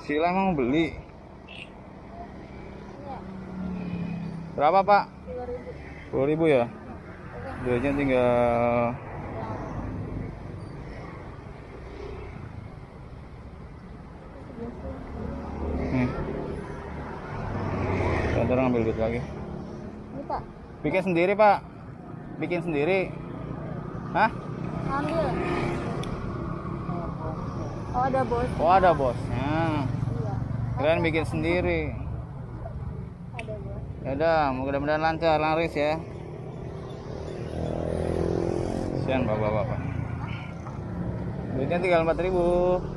Sila emang mau beli. Iya. Berapa Pak? 10.000. 10.000 ya. Duitnya tinggal. Nih. Ntar ngambil duit lagi. Ini Pak, Bikin sendiri Pak. Bikin sendiri. Hah? ambil. Oh ada bos. Oh ada bosnya. Iya. Kalian bikin sendiri. Ada bos. Yaudah, mudah-mudahan lancar, laris ya. Kasian bapak-bapak. Duitnya tinggal 4.000.